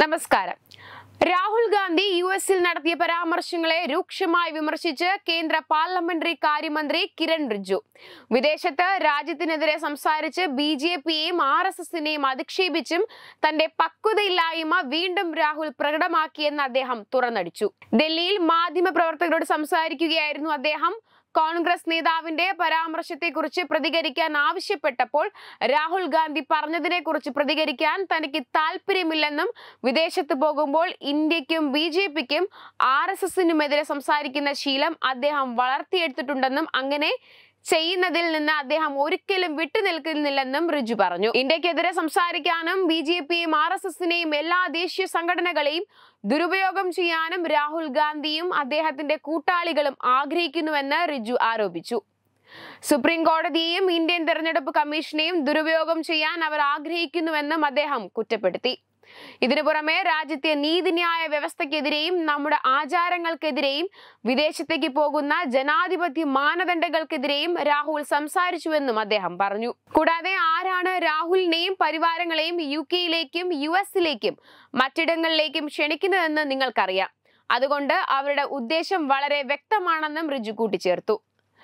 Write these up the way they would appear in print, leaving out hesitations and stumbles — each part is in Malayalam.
നമസ്കാരം. രാഹുൽ ഗാന്ധി യുഎസിൽ നടത്തിയ പരാമർശങ്ങളെ രൂക്ഷമായി വിമർശിച്ച് കേന്ദ്ര പാർലമെന്ററി കാര്യമന്ത്രി കിരൺ റിജിജു വിദേശത്ത് രാജ്യത്തിനെതിരെ സംസാരിച്ച് ബിജെപിയെയും ആർഎസ്എസിനെയും അധിക്ഷേപിച്ചും തന്റെ പക്വതയില്ലായ്മ വീണ്ടും രാഹുൽ പ്രകടമാക്കിയെന്ന് അദ്ദേഹം തുറന്നടിച്ചു. ഡൽഹിയിൽ മാധ്യമപ്രവർത്തകരോട് സംസാരിക്കുകയായിരുന്നു അദ്ദേഹം. കോൺഗ്രസ് നേതാവിന്റെ പരാമർശത്തെക്കുറിച്ച് പ്രതികരിക്കാൻ ആവശ്യപ്പെട്ടപ്പോൾ രാഹുൽ ഗാന്ധി പറഞ്ഞതിനെക്കുറിച്ച് പ്രതികരിക്കാൻ തനിക്ക് താല്പര്യമില്ലെന്നും വിദേശത്ത് പോകുമ്പോൾ ഇന്ത്യക്കും ബിജെപിക്കും ആർഎസ്എസിനുമെതിരെ സംസാരിക്കുന്ന ശീലം അദ്ദേഹം വളർത്തിയെടുത്തിട്ടുണ്ടെന്നും അങ്ങനെ ചെയ്യുന്നതിൽ നിന്ന് അദ്ദേഹം ഒരിക്കലും വിട്ടുനിൽക്കുന്നില്ലെന്നും റിജിജു പറഞ്ഞു. ഇന്ത്യക്കെതിരെ സംസാരിക്കാനും ബിജെപിയും ആർഎസ്എസിനെയും എല്ലാ ദേശീയ സംഘടനകളെയും ദുരുപയോഗം ചെയ്യാനും രാഹുൽ ഗാന്ധിയും അദ്ദേഹത്തിന്റെ കൂട്ടാളികളും ആഗ്രഹിക്കുന്നുവെന്ന് റിജിജു ആരോപിച്ചു. സുപ്രീം കോടതിയെയും ഇന്ത്യൻ തെരഞ്ഞെടുപ്പ് കമ്മീഷനെയും ദുരുപയോഗം ചെയ്യാൻ അവർ ആഗ്രഹിക്കുന്നുവെന്നും അദ്ദേഹം കുറ്റപ്പെടുത്തി. ഇതിനു പുറമെ രാജ്യത്തെ നീതിന്യായ വ്യവസ്ഥക്കെതിരെയും നമ്മുടെ ആചാരങ്ങൾക്കെതിരെയും വിദേശത്തേക്ക് പോകുന്ന ജനാധിപത്യ മാനദണ്ഡങ്ങൾക്കെതിരെയും രാഹുൽ സംസാരിച്ചുവെന്നും അദ്ദേഹം പറഞ്ഞു. കൂടാതെ ആരാണ് രാഹുലിനെയും പരിവാരങ്ങളെയും യുകെയിലേക്കും യുഎസിലേക്കും മറ്റിടങ്ങളിലേക്കും ക്ഷണിക്കുന്നതെന്ന് നിങ്ങൾക്കറിയാം. അതുകൊണ്ട് അവരുടെ ഉദ്ദേശം വളരെ വ്യക്തമാണെന്നും റിജിജു കൂട്ടിച്ചേർത്തു.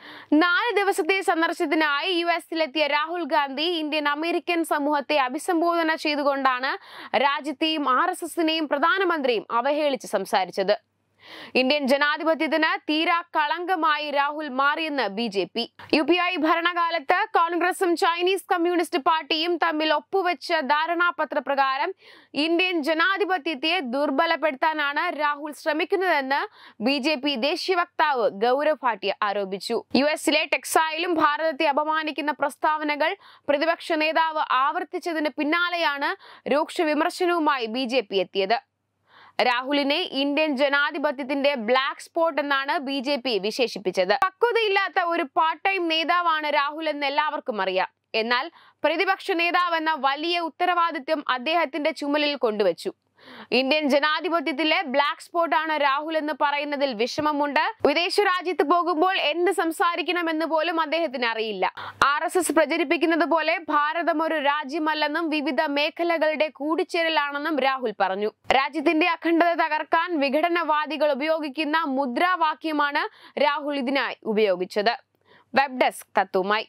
4 ദിവസത്തെ സന്ദർശനത്തിനായി യുഎസിലെത്തിയ രാഹുൽ ഗാന്ധി ഇന്ത്യൻ അമേരിക്കൻ സമൂഹത്തെ അഭിസംബോധന ചെയ്തുകൊണ്ടാണ് രാജ്യത്തെയും ആർഎസ്എസിനെയും പ്രധാനമന്ത്രിയും അവഹേളിച്ച് സംസാരിച്ചത്. ഇന്ത്യൻ ജനാധിപത്യത്തിന് തീരാ കളങ്കമായി രാഹുൽ മാറിയെന്ന് ബിജെപി. യുപിഐ ഭരണകാലത്ത് കോൺഗ്രസും ചൈനീസ് കമ്മ്യൂണിസ്റ്റ് പാർട്ടിയും തമ്മിൽ ഒപ്പുവെച്ച ധാരണാപത്ര പ്രകാരം ഇന്ത്യൻ ജനാധിപത്യത്തെ ദുർബലപ്പെടുത്താനാണ് രാഹുൽ ശ്രമിക്കുന്നതെന്ന് ബിജെപി ദേശീയ വക്താവ് ഗൗരവ് ഭാട്ടിയ ആരോപിച്ചു. യുഎസിലെ ടെക്സൈലും ഭാരതത്തെ അപമാനിക്കുന്ന പ്രസ്താവനകൾ പ്രതിപക്ഷ നേതാവ് ആവർത്തിച്ചതിന് പിന്നാലെയാണ് രൂക്ഷ വിമർശനവുമായി ബിജെപി എത്തിയത്. രാഹുലിനെ ഇന്ത്യൻ ജനാധിപത്യത്തിന്റെ ബ്ലാക്ക് സ്പോട്ട് എന്നാണ് ബിജെപി വിശേഷിപ്പിച്ചത്. പക്വതയില്ലാത്ത ഒരു പാർട്ട് ടൈം നേതാവാണ് രാഹുൽ എന്ന് എല്ലാവർക്കും അറിയാം. എന്നാൽ പ്രതിപക്ഷ നേതാവെന്ന വലിയ ഉത്തരവാദിത്വം അദ്ദേഹത്തിന്റെ ചുമലിൽ കൊണ്ടുവച്ചു. ഇന്ത്യൻ ജനാധിപത്യത്തിലെ ബ്ലാക്ക് സ്പോട്ടാണ് രാഹുൽ എന്ന് പറയുന്നതിൽ വിഷമമുണ്ട്. വിദേശ രാജ്യത്ത് പോകുമ്പോൾ എന്ത് സംസാരിക്കണമെന്ന് പോലും അദ്ദേഹത്തിന് അറിയില്ല. ആർഎസ്എസ് പ്രചരിപ്പിക്കുന്നത് പോലെ ഭാരതം ഒരു രാജ്യമല്ലെന്നും വിവിധ മേഖലകളുടെ കൂടിച്ചേരലാണെന്നും രാഹുൽ പറഞ്ഞു. രാജ്യത്തിന്റെ അഖണ്ഡത തകർക്കാൻ വിഘടനവാദികൾ ഉപയോഗിക്കുന്ന മുദ്രാവാക്യമാണ് രാഹുൽ ഇതിനായി ഉപയോഗിച്ചത്. വെബ് ഡെസ്ക് തത്തുമായി.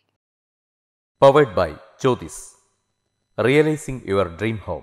Powered by Jyotis. Realizing your dream home.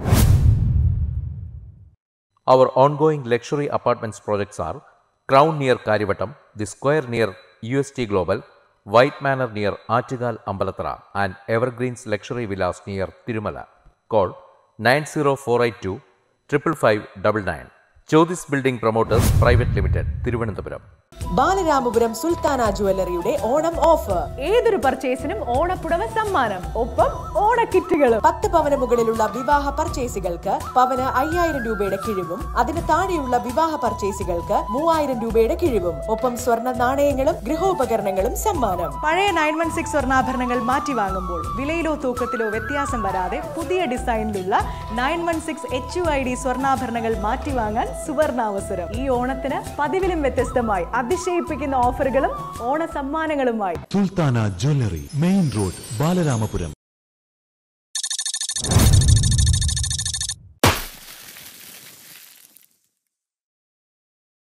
Our ongoing luxury apartments projects are Crown near Karivattam, The Square near UST Global, White Manor near Aattugal Ambalathara, and Evergreens Luxury Villas near Tirumala. Call 90482 55599. Jyotis Building Promoters Private Limited, Thiruvananthapuram. Balaramapuram Sultana ജുവല്ലറിയുടെ ഓണം ഓഫർ. ഏതൊരു പർച്ചേസിനും ഓണപ്പുടവ സമ്മാനം, ഒപ്പം ഓണക്കിറ്റുകളും. 10 പവന് മുകളിലുള്ള വിവാഹ പർച്ചേസുകൾക്ക് പവന് 5000 രൂപയുടെ കിഴിവും അതിന് താഴെയുള്ള വിവാഹ പർച്ചേസുകൾക്ക് 3000 രൂപയുടെ കിഴിവും, ഒപ്പം സ്വർണ്ണ നാണയങ്ങളും ഗൃഹോപകരണങ്ങളും സമ്മാനം. പഴയ 916 സ്വർണ്ണാഭരണങ്ങൾ മാറ്റി വാങ്ങുമ്പോൾ വിലയിലോ തൂക്കത്തിലോ വ്യത്യാസം വരാതെ പുതിയ ഡിസൈനിലുള്ള 916 HUID സ്വർണ്ണാഭരണങ്ങൾ മാറ്റി വാങ്ങാൻ സുവർണാവസരം. ഈ ഓണത്തിന് പതിവിലും വ്യത്യസ്തമായി അതിശയിപ്പിക്കുന്ന ഓഫറുകളും ഓണ സമ്മാനങ്ങളുമായി Sultana jewellery, main road, Balaramapuram.